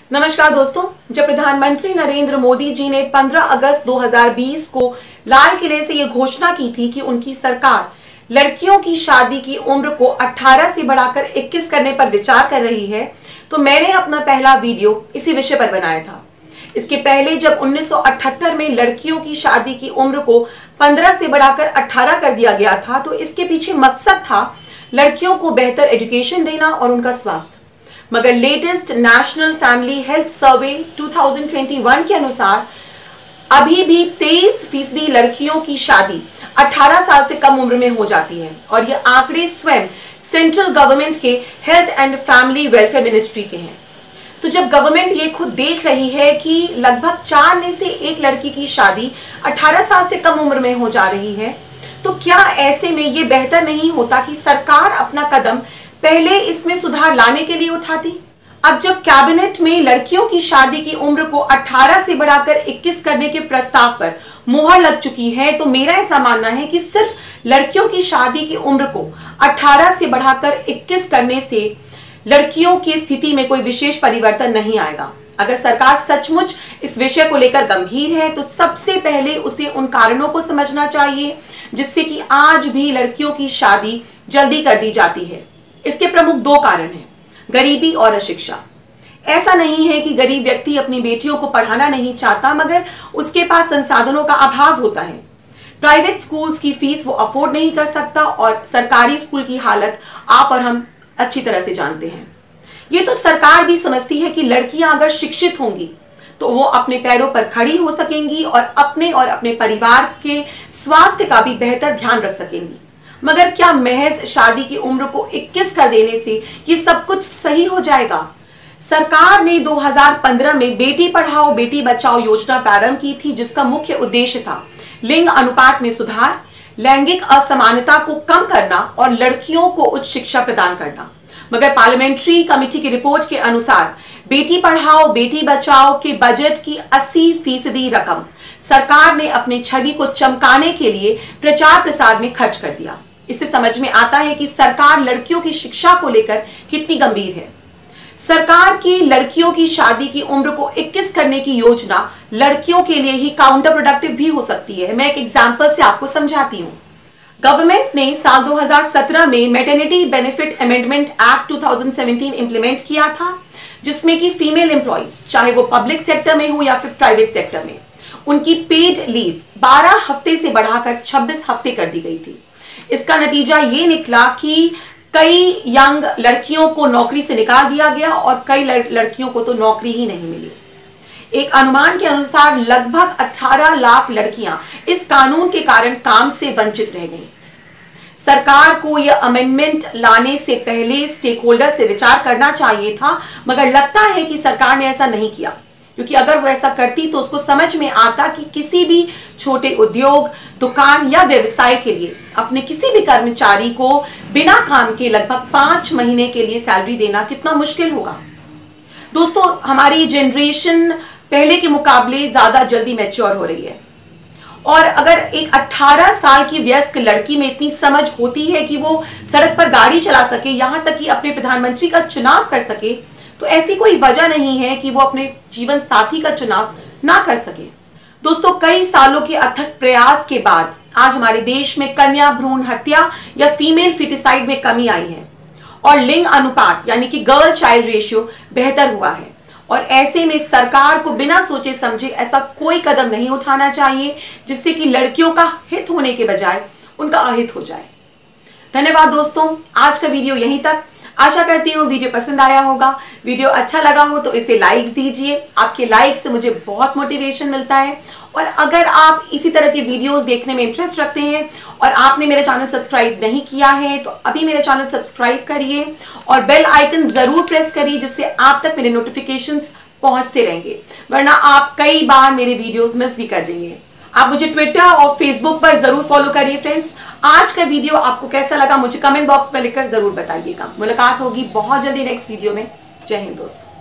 नमस्कार दोस्तों, जब प्रधानमंत्री नरेंद्र मोदी जी ने 15 अगस्त 2020 को लाल किले से ये घोषणा की थी कि उनकी सरकार लड़कियों की शादी की उम्र को 18 से बढ़ाकर 21 करने पर विचार कर रही है, तो मैंने अपना पहला वीडियो इसी विषय पर बनाया था। इसके पहले जब 1978 में लड़कियों की शादी की उम्र को 15 से बढ़ाकर 18 कर दिया गया था, तो इसके पीछे मकसद था लड़कियों को बेहतर एजुकेशन देना और उनका स्वास्थ्य। मगर latest national family health survey 2021 के अनुसार अभी भी 23% लड़कियों की शादी 18 साल से कम उम्र में हो जाती है, और ये आंकड़े स्वयं सेंट्रल गवर्नमेंट के health and family welfare ministry के हैं। तो जब गवर्नमेंट ये खुद देख रही है कि लगभग 4 में से 1 लड़की की शादी 18 साल से कम उम्र में हो जा रही है, तो क्या ऐसे में ये बेहतर नहीं होता कि सरकार अपना कदम पहले इसमें सुधार लाने के लिए उठाती? अब जब कैबिनेट में लड़कियों की शादी की उम्र को 18 से बढ़ाकर 21 करने के प्रस्ताव पर मुहर लग चुकी है, तो मेरा ऐसा मानना है कि सिर्फ लड़कियों की शादी की उम्र को 18 से बढ़ाकर 21 करने से लड़कियों की स्थिति में कोई विशेष परिवर्तन नहीं आएगा। अगर सरकार सचमुच इस विषय को लेकर गंभीर है, तो सबसे पहले उसे उन कारणों को समझना चाहिए जिससे कि आज भी लड़कियों की शादी जल्दी कर दी जाती है। इसके प्रमुख 2 कारण हैं, गरीबी और अशिक्षा। ऐसा नहीं है कि गरीब व्यक्ति अपनी बेटियों को पढ़ाना नहीं चाहता, मगर उसके पास संसाधनों का अभाव होता है। प्राइवेट स्कूल्स की फीस वो अफोर्ड नहीं कर सकता, और सरकारी स्कूल की हालत आप और हम अच्छी तरह से जानते हैं। ये तो सरकार भी समझती है कि लड़कियां अगर शिक्षित होंगी तो वो अपने पैरों पर खड़ी हो सकेंगी और अपने परिवार के स्वास्थ्य का भी बेहतर ध्यान रख सकेंगी। मगर क्या महज शादी की उम्र को 21 कर देने से ये सब कुछ सही हो जाएगा? सरकार ने 2015 में बेटी पढ़ाओ बेटी बचाओ योजना प्रारंभ की थी, जिसका मुख्य उद्देश्य था लिंग अनुपात में सुधार, लैंगिक असमानता को कम करना और लड़कियों को उच्च शिक्षा प्रदान करना। मगर पार्लियामेंट्री कमेटी की रिपोर्ट के अनुसार बेटी पढ़ाओ बेटी बचाओ के बजट की 80% रकम सरकार ने अपनी छवि को चमकाने के लिए प्रचार प्रसार में खर्च कर दिया। इससे समझ में आता है कि सरकार लड़कियों की शिक्षा को लेकर कितनी गंभीर है। सरकार की लड़कियों की शादी की उम्र को 21 करने की योजना लड़कियों के लिए ही काउंटर प्रोडक्टिव भी हो सकती है। मैं एक एग्जांपल से आपको समझाती हूं। गवर्नमेंट ने साल 2017 में maternity benefit amendment act 2017 implement किया था, जिसमें कि फीमेल एम्प्लॉइज, चाहे वो पब्लिक सेक्टर में हो या फिर प्राइवेट सेक्टर में, उनकी पेड लीव 12 हफ्ते से बढ़ाकर 26 हफ्ते कर दी गई थी। इसका नतीजा ये निकला कि कई यंग लड़कियों को नौकरी से निकाल दिया गया और कई लड़कियों को तो नौकरी ही नहीं मिली। एक अनुमान के अनुसार लगभग 18 लाख लड़कियां इस कानून के कारण काम से वंचित रह गईं। सरकार को यह अमेंडमेंट लाने से पहले स्टेक होल्डर से विचार करना चाहिए था, मगर लगता है कि सरकार ने ऐसा नहीं किया, क्योंकि अगर वो ऐसा करती तो उसको समझ में आता कि किसी भी छोटे उद्योग, दुकान या व्यवसाय के लिए अपने किसी भी कर्मचारी को बिना काम के लगभग 5 महीने के लिए सैलरी देना कितना मुश्किल होगा। दोस्तों, हमारी जनरेशन पहले के मुकाबले ज्यादा जल्दी मैच्योर हो रही है, और अगर एक 18 साल की वयस्क लड़की में इतनी समझ होती है कि वो सड़क पर गाड़ी चला सके, यहां तक कि अपने प्रधानमंत्री का चुनाव कर सके, तो ऐसी कोई वजह नहीं है कि वो अपने जीवन साथी का चुनाव ना कर सके। दोस्तों, कई सालों के अथक प्रयास के बाद आज हमारे देश में कन्या भ्रूण हत्या या फीमेल फिटिसाइड में कमी आई है, और लिंग अनुपात यानी कि गर्ल चाइल्ड रेशियो बेहतर हुआ है। और ऐसे में सरकार को बिना सोचे समझे ऐसा कोई कदम नहीं उठाना चाहिए जिससे कि लड़कियों का हित होने के बजाय उनका अहित हो जाए। धन्यवाद दोस्तों, आज का वीडियो यहीं तक। आशा करती हूँ वीडियो पसंद आया होगा। वीडियो अच्छा लगा हो तो इसे लाइक्स दीजिए, आपके लाइक से मुझे बहुत मोटिवेशन मिलता है। और अगर आप इसी तरह के वीडियोस देखने में इंटरेस्ट रखते हैं और आपने मेरा चैनल सब्सक्राइब नहीं किया है, तो अभी मेरा चैनल सब्सक्राइब करिए और बेल आइकन जरूर प्रेस करिए, जिससे आप तक मेरे नोटिफिकेशंस पहुंचते रहेंगे, वरना आप कई बार मेरे वीडियोस मिस भी कर देंगे। आप मुझे ट्विटर और फेसबुक पर जरूर फॉलो करिए फ्रेंड्स। आज का वीडियो आपको कैसा लगा मुझे कमेंट बॉक्स में लिखकर जरूर बताइएगा। मुलाकात होगी बहुत जल्दी नेक्स्ट वीडियो में। जय हिंद दोस्तों।